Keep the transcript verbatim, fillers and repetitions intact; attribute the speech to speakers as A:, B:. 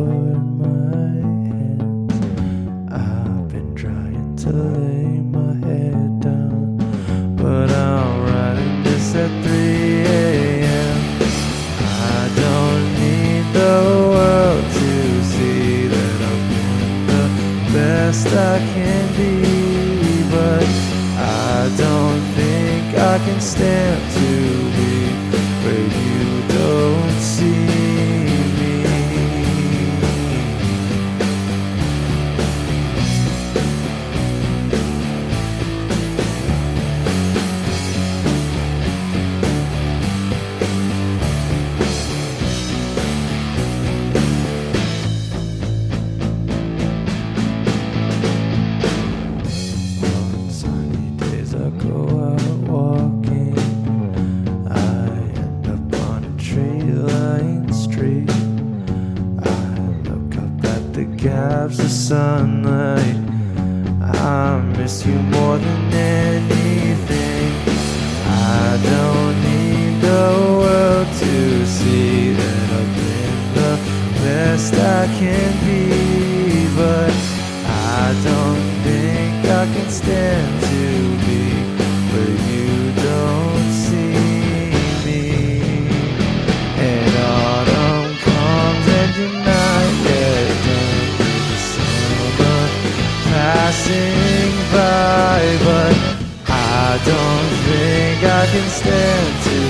A: for my hands. I've been trying to lay my head down, but I'm writing this at three a.m. I don't need the world to see that I'm doing the best I can be, but I don't think I can stand to be where you don't see me. On sunny days I go out walking, I end up on a tree line street. I look up at the gaps of sunlight. I miss you more than anything. I don't need the world to see that I've been the best I can be, but I don't think I can stand to be where you don't see me. And autumn comes and you're not yet done with the summer passing by, but I don't think I can stand to